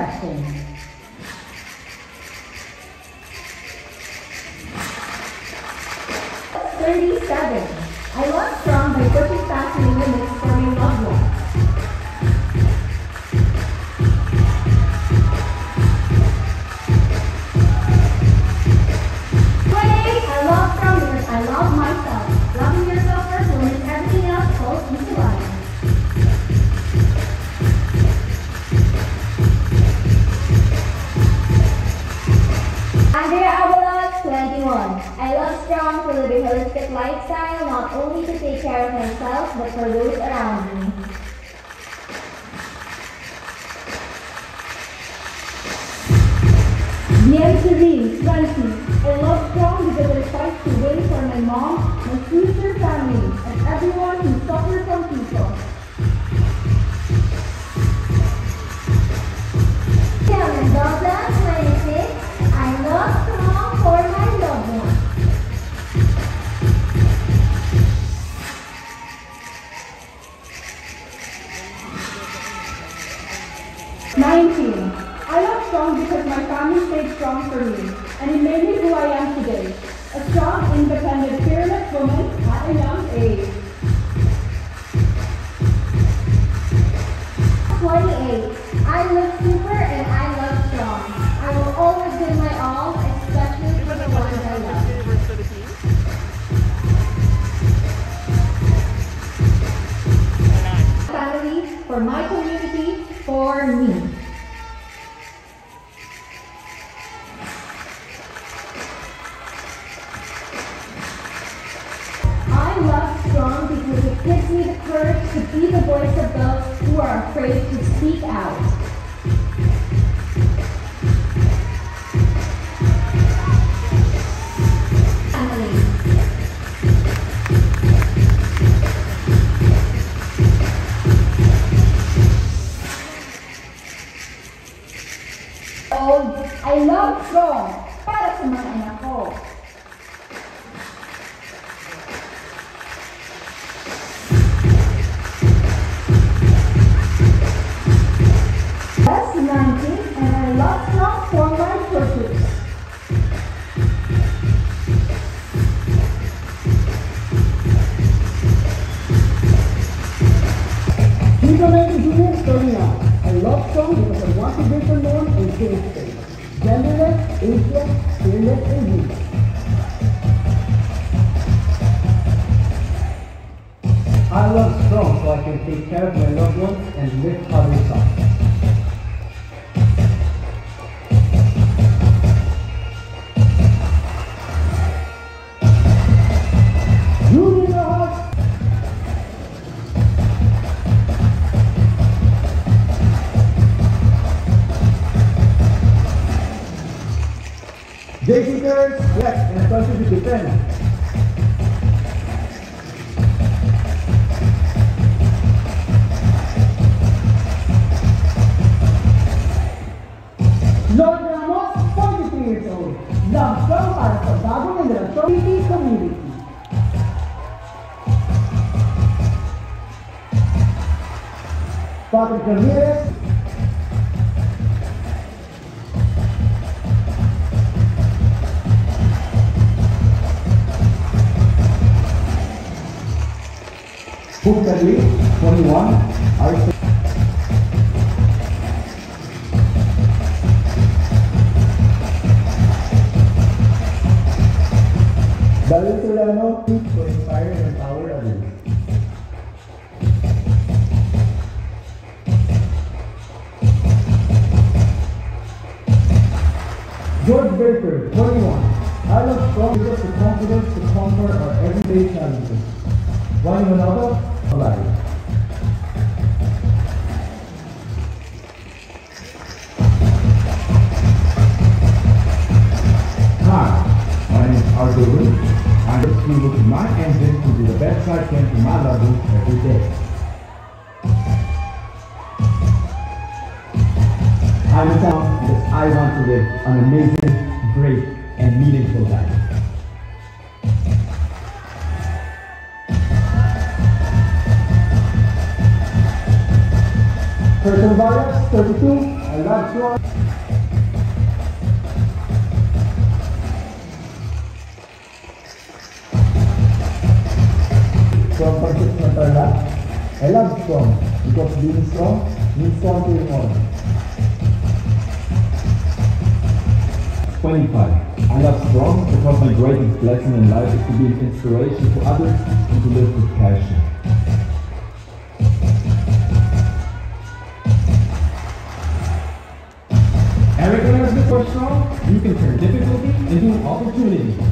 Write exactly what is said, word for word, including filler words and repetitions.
question. thirty-seven. I love strong by pushing past the limits for my loved ones. twenty-eight. I love strong because I love myself. Loving yourself first will make everything else falls into line. Andrea Avalon, twenty-one. I love strong to live a holistic lifestyle, not only to take care of myself, but for those around me. Biancarine, twenty. I love strong because I fight to win for my mom, my future family, and everyone who suffers from people. Mendoza, twenty-six. I love strong for my loved ones. nineteen. I love strong because my family stayed strong for me, and it made me who I am today. A strong, independent, fearless woman at a young age. twenty-eight. I look super and I love strong. I will always give my all, especially for the ones I love. Family, for my community, for me. I love strong because it gives me the courage to be the voice of those who are afraid to speak out. Family. Oh, I love strong para sa mga anak ko. nineteen, and I love strong for my purpose. I love strong because I want to be known and safe space. Genderless, ageless, fearless, and unique. I love strong so I can take care of my loved ones and lift others up. J Seekers, yes, and especially to defend. Lord Ramos, forty-three years old. Love strong para sa bagong generasyon community. Patrick Ramirez. Punta Lee, twenty-one, Arthur. Daryl Solano, to inspire and empower others. George Baker, twenty-one. I love strong because the confidence to conquer our everyday challenges. One another, alive. Hi, my name is Arthur Wood. I'm just looking my engine to do the best I can to my level every day. I'm a town because I want to live an amazing, great, and meaningful life. Person Vargas, thirty-two. I love strong. From concept mental lab, I love strong because being strong means conquering all. twenty-five. I love strong because my greatest blessing in life is to be an inspiration to others and to live with passion. Eric, when I was before strong, you can turn difficulty into opportunity.